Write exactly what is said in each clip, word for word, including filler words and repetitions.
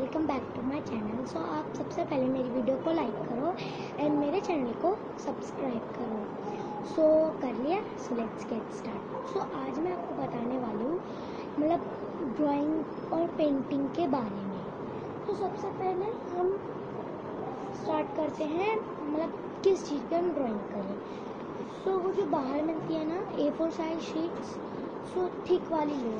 Welcome back to my channel. So आप सबसे पहले मेरी वीडियो को लाइक करो एंड मेरे चैनल को सब्सक्राइब करो। सो so, कर लिया। So let's get start. So आज मैं आपको बताने वाली हूँ मतलब ड्राइंग और पेंटिंग के बारे में। तो सबसे पहले हम स्टार्ट करते हैं मतलब किस चीज़ पे हम ड्राइंग करें। सो so, वो जो बाहर मिलती है ना A four size sheets, so thick वाली लो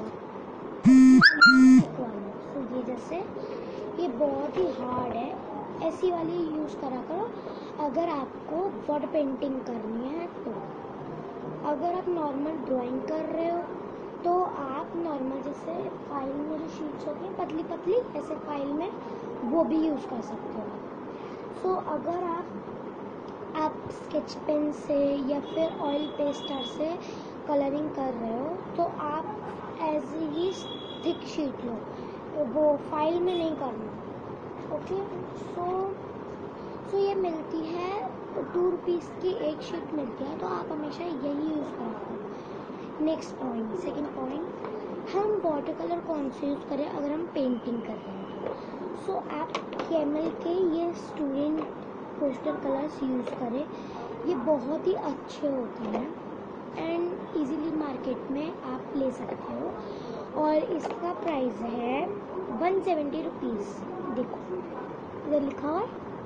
थिक वाली। सो ये जैसे ये बहुत ही हार्ड है, ऐसी वाली यूज़ करा करो अगर आपको वाटर पेंटिंग करनी है। तो अगर आप नॉर्मल ड्राइंग कर रहे हो तो आप नॉर्मल जैसे फाइल में जो शीट्स होती हैं पतली पतली ऐसे फाइल में वो भी यूज़ कर सकते हो। सो so, अगर आप आप स्केच पेन से या फिर ऑयल पेस्टर से कलरिंग कर रहे हो तो आप एज ही थिक शीट लो, वो फाइल में नहीं करना। ओके। सो सो ये मिलती है टू रुपीज़ की एक शीट मिलती है, तो आप हमेशा यही यूज़ करो। नेक्स्ट पॉइंट, सेकंड पॉइंट, हम वाटर कलर कौन से यूज़ करें अगर हम पेंटिंग कर रहे हैं। सो so, आप कैमल के ये स्टूडेंट पोस्टर कलर्स यूज़ करें, ये बहुत ही अच्छे होते हैं एंड इजीली मार्केट में आप ले सकते हो और इसका प्राइस है वन सेवेंटी रुपीज़। देखो इधर लिखा हुआ है,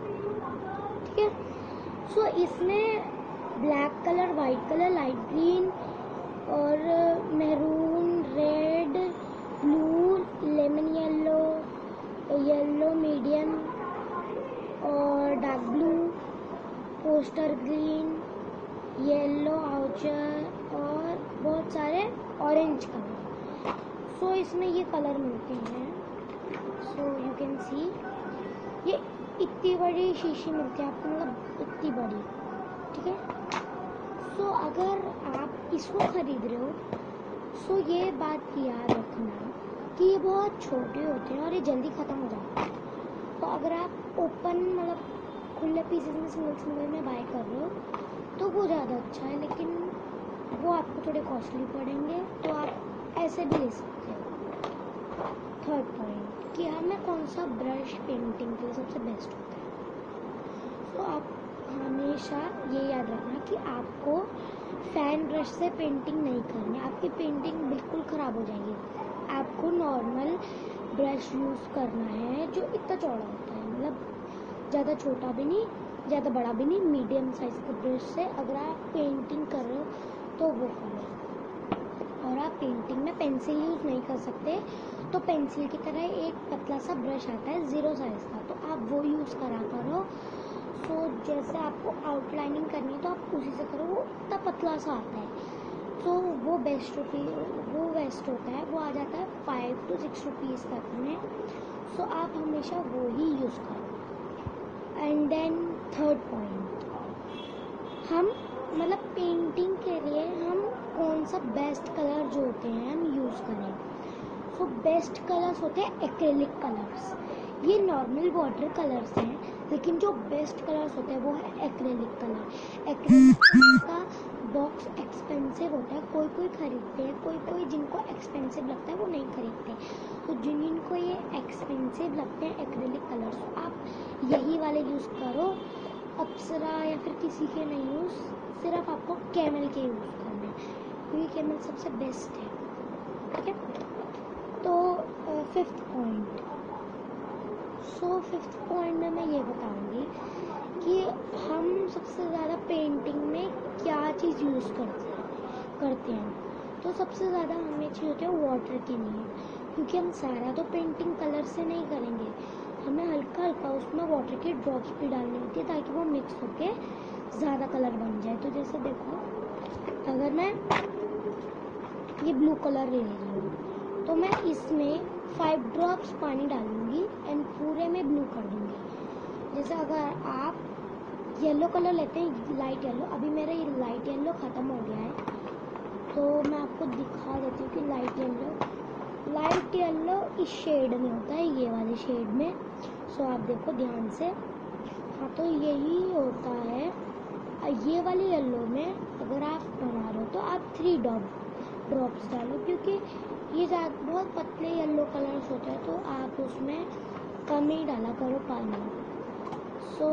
ठीक है। सो so, इसमें black colour, white colour, light green और maroon, red, blue, lemon yellow, yellow medium और dark blue, poster green, yellow ochre और बहुत सारे ऑरेंज कलर। सो so, इसमें ये कलर मिलते हैं। सो यू कैन सी ये इतनी बड़ी शीशी मिलती है आपको, मतलब इतनी बड़ी, ठीक है। सो so, अगर आप इसको खरीद रहे हो सो so ये बात याद रखना कि ये बहुत छोटे होते हैं और ये जल्दी ख़त्म हो जाते हैं। तो अगर आप ओपन मतलब खुले पीसेस में सिंगल सिंगल में बाय कर रहे हो तो वो ज़्यादा अच्छा है, लेकिन वो आपको थोड़े कॉस्टली पड़ेंगे, तो आप ऐसे भी ले सकते हो। थर्ड पॉइंट कि हमें कौन सा ब्रश पेंटिंग के लिए सबसे बेस्ट होता है। तो आप हमेशा ये याद रखना कि आपको फैन ब्रश से पेंटिंग नहीं करनी, आपकी पेंटिंग बिल्कुल ख़राब हो जाएगी। आपको नॉर्मल ब्रश यूज़ करना है जो इतना चौड़ा होता है, मतलब ज़्यादा छोटा भी नहीं ज़्यादा बड़ा भी नहीं, मीडियम साइज़ के ब्रश से अगर आप पेंटिंग कर रहे हो तो वो करो। और आप पेंटिंग में पेंसिल यूज़ नहीं कर सकते तो पेंसिल की तरह एक पतला सा ब्रश आता है ज़ीरो साइज़ का, तो आप वो यूज़ करा करो। सो जैसे आपको आउटलाइनिंग करनी है तो आप उसी से करो, वो इतना पतला सा आता है, तो वो बेस्ट रुपी वो बेस्ट होता है, वो आ जाता है फाइव टू सिक्स रुपीज़ तक में। सो आप हमेशा वो ही यूज़ करो। एंड देन थर्ड पॉइंट, हम मतलब पेंटिंग के लिए हम कौन सा बेस्ट कलर जो होते हैं हम यूज़ करें। सो बेस्ट कलर्स होते हैं एक्रेलिक कलर्स। ये नॉर्मल वाटर कलर्स हैं, लेकिन जो बेस्ट कलर्स होते हैं वो है एक्रेलिक कलर। एक्रेलिक कलर का बॉक्स एक्सपेंसिव होता है, कोई कोई खरीदते हैं, कोई कोई जिनको एक्सपेंसिव लगता है वो नहीं खरीदते। तो जिन जिनको ये एक्सपेंसिव लगते हैं एक्रेलिक कलर्स, आप यही वाले यूज़ करो। अप्सरा या फिर किसी के नहीं यूज़, सिर्फ आपको कैमल के यूज़ करना है क्योंकि कैमल सबसे बेस्ट है, ठीक है। तो fifth point, so fifth point में मैं ये बताऊंगी कि हम सबसे ज़्यादा पेंटिंग में क्या चीज़ यूज़ करते हैं करते हैं तो सबसे ज़्यादा हमें चाहिए होती है वाटर के लिए, क्योंकि हम सारा तो पेंटिंग कलर से नहीं करेंगे, हमें हल्का हल्का उसमें वाटर की ड्रॉप्स भी डालनी होती है ताकि वो मिक्स होके ज़्यादा कलर बन जाए। तो जैसे देखो अगर मैं ये ब्लू कलर ले रही हूँ तो मैं इसमें फाइव ड्रॉप्स पानी डालूंगी एंड पूरे में ब्लू कर दूंगी। जैसे अगर आप येलो कलर लेते हैं, लाइट येलो, अभी मेरा ये लाइट येलो ख़त्म हो गया है तो मैं आपको दिखा देती हूँ कि लाइट येलो लाइट येलो इस शेड में होता है, ये वाले शेड में। सो आप देखो ध्यान से, हाँ तो यही होता है। ये वाले येलो में अगर आप बना रहे हो तो आप थ्री ड्रॉप ड्रॉप्स डालो, क्योंकि ये बहुत पतले येलो कलर्स होते हैं तो आप उसमें कम ही डाला करो पानी। सो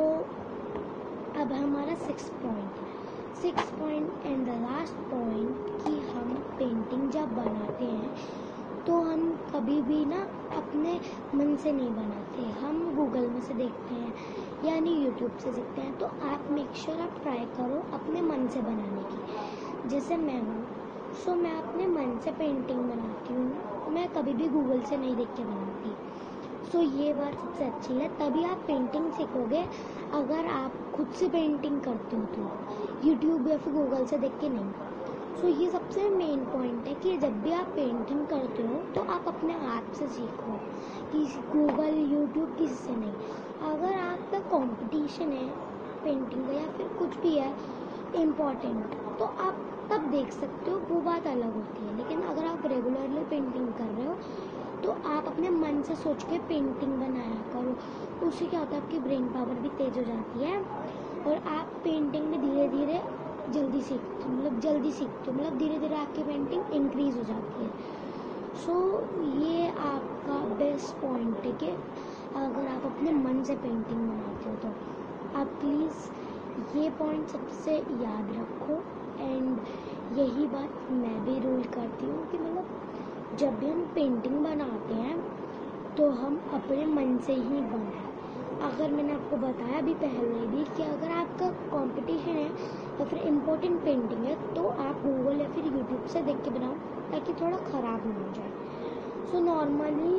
अब हमारा six point six point and the last point कि हम पेंटिंग जब बनाते हैं तो हम कभी भी ना अपने मन से नहीं बनाते, हम गूगल में से देखते हैं यानी यूट्यूब से सीखते हैं। तो आप मेक श्योर आप ट्राई करो अपने मन से बनाने की। जैसे मैं हूँ, सो मैं अपने मन से पेंटिंग बनाती हूँ, मैं कभी भी गूगल से नहीं देख के बनाती। सो ये बात सबसे अच्छी है, तभी आप पेंटिंग सीखोगे। अगर आप खुद से पेंटिंग करते हो तो यूट्यूब या फिर गूगल से देख के नहीं। सो ये सबसे मेन पॉइंट है कि जब भी आप पेंटिंग करते हो तो आप अपने हाथ से सीखो, किसी गूगल यूट्यूब किसी से नहीं। अगर आपका कंपटीशन है पेंटिंग का या फिर कुछ भी है इम्पोर्टेंट तो आप तब देख सकते हो, वो बात अलग होती है। लेकिन अगर आप रेगुलरली पेंटिंग कर रहे हो तो आप अपने मन से सोच के पेंटिंग बनाया करो। उससे क्या होता है, आपकी ब्रेन पावर भी तेज हो जाती है और आप पेंटिंग में धीरे धीरे जल्दी सीखते हो, मतलब जल्दी सीखते हो मतलब धीरे धीरे आपकी पेंटिंग इंक्रीज हो जाती है। सो so, ये आपका बेस्ट पॉइंट है कि अगर आप अपने मन से पेंटिंग बनाते हो तो आप प्लीज़ ये पॉइंट सबसे याद रखो। एंड यही बात मैं भी रूल करती हूँ कि मतलब जब भी हम पेंटिंग बनाते हैं तो हम अपने मन से ही बनाएं। अगर मैंने आपको बताया भी पहले भी कि अगर आपका कंपटीशन है या फिर इम्पोर्टेंट पेंटिंग है तो आप गूगल या फिर यूट्यूब से देख के बनाओ ताकि थोड़ा ख़राब ना हो जाए। सो नॉर्मली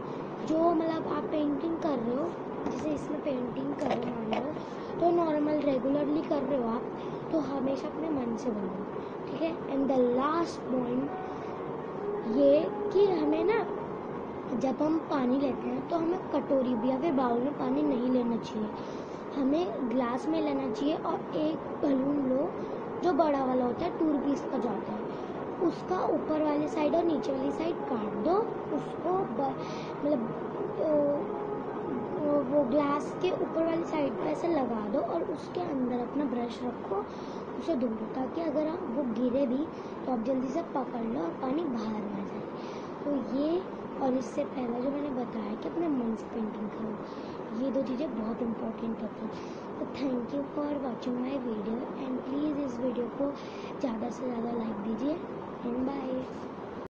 जो मतलब आप पेंटिंग कर रहे हो, जैसे इसमें पेंटिंग कर रहे हो मान लो, तो नॉर्मल रेगुलरली कर रहे हो आप तो हमेशा अपने मन से बनाओ, ठीक है। एंड द लास्ट पॉइंट ये कि हमें ना जब हम पानी लेते हैं तो हमें कटोरी भी या फिर बाउल में पानी नहीं लेना चाहिए, हमें ग्लास में लेना चाहिए। और एक बलून लो जो बड़ा वाला होता है, टू रुपीज़ का जो आता है, उसका ऊपर वाली साइड और नीचे वाली साइड काट दो, उसको मतलब वो ग्लास के ऊपर वाली साइड पे ऐसे लगा दो और उसके अंदर अपना ब्रश रखो, उसे धो लो ताकि अगर वो गिरे भी तो आप जल्दी से पकड़ लो और पानी बाहर ना जाए। तो ये और इससे पहले जो मैंने बताया कि अपने मन से पेंटिंग करो, ये दो चीज़ें बहुत इंपॉर्टेंट होती हैं। तो thank you for watching my video and please इस वीडियो को ज़्यादा से ज़्यादा लाइक दीजिए एंड बाय।